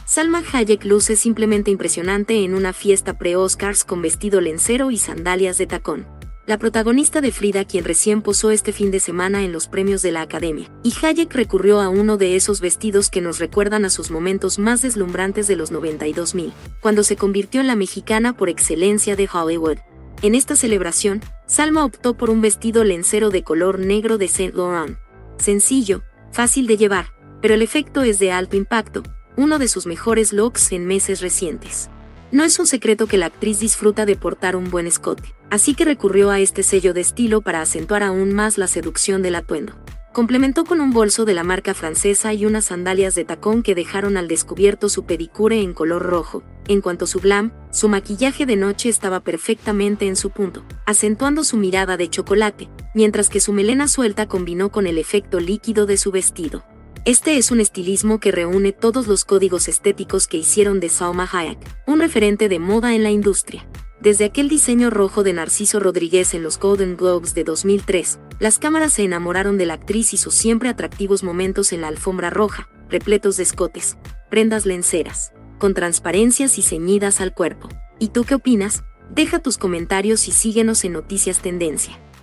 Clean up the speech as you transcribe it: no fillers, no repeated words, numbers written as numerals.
Salma Hayek luce simplemente impresionante en una fiesta pre-Oscars con vestido lencero y sandalias de tacón. La protagonista de Frida, quien recién posó este fin de semana en los premios de la Academia, y Hayek recurrió a uno de esos vestidos que nos recuerdan a sus momentos más deslumbrantes de los 92.000, cuando se convirtió en la mexicana por excelencia de Hollywood. En esta celebración, Salma optó por un vestido lencero de color negro de Saint Laurent. Sencillo, fácil de llevar, pero el efecto es de alto impacto, uno de sus mejores looks en meses recientes. No es un secreto que la actriz disfruta de portar un buen escote, así que recurrió a este sello de estilo para acentuar aún más la seducción del atuendo. Complementó con un bolso de la marca francesa y unas sandalias de tacón que dejaron al descubierto su pedicure en color rojo. En cuanto a su glam, su maquillaje de noche estaba perfectamente en su punto, acentuando su mirada de chocolate, mientras que su melena suelta combinó con el efecto líquido de su vestido. Este es un estilismo que reúne todos los códigos estéticos que hicieron de Salma Hayek un referente de moda en la industria. Desde aquel diseño rojo de Narciso Rodríguez en los Golden Globes de 2003, las cámaras se enamoraron de la actriz y sus siempre atractivos momentos en la alfombra roja, repletos de escotes, prendas lenceras, con transparencias y ceñidas al cuerpo. ¿Y tú qué opinas? Deja tus comentarios y síguenos en Noticias Tendencia.